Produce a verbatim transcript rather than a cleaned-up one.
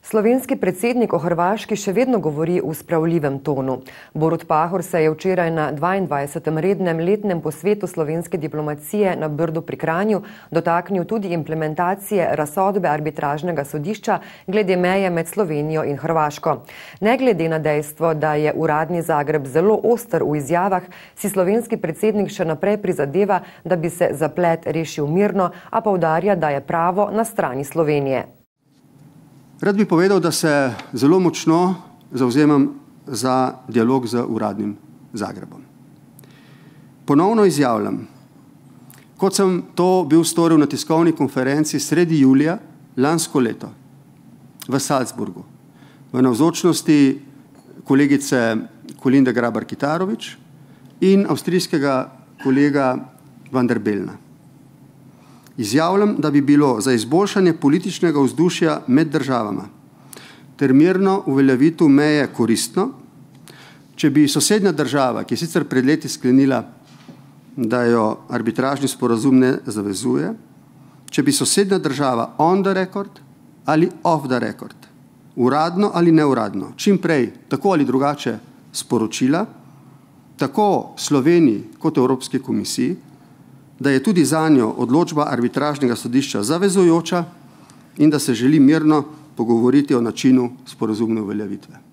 Slovenski predsednik o Hrvaški še vedno govori v spravljivem tonu. Borut Pahor se je včeraj na dvaindvajsetem rednem letnem posvetu slovenske diplomacije na Brdu pri Kranju dotaknil tudi implementacije razsodbe arbitražnega sodišča glede meje med Slovenijo in Hrvaško. Ne glede na dejstvo, da je uradni Zagreb zelo oster v izjavah, si slovenski predsednik še naprej prizadeva, da bi se zaplet rešil mirno, a poudarja, da je pravo na strani Slovenije. Rad bi povedal, da se zelo močno zavzemam za dialog z uradnim Zagrebom. Ponovno izjavljam, kot sem to bil storil na tiskovni konferenci sredi julija lansko leto v Salzburgu, v navzočnosti kolegice Kolinde Grabar-Kitarović in avstrijskega kolega Van der Bellna. Izjavljam, da bi bilo za izboljšanje političnega vzdušja med državama ter mirno uveljavitev meje koristno, če bi sosednja država, ki je sicer pred leti sklenila, da jo arbitražni sporazum ne zavezuje, če bi sosednja država on the record ali off the record, uradno ali neuradno, čim prej tako ali drugače sporočila, tako Sloveniji kot Evropski komisiji, da je tudi zanjo odločba arbitražnega sodišča zavezujoča in da se želi mirno pogovoriti o načinu sporazumne uveljavitve.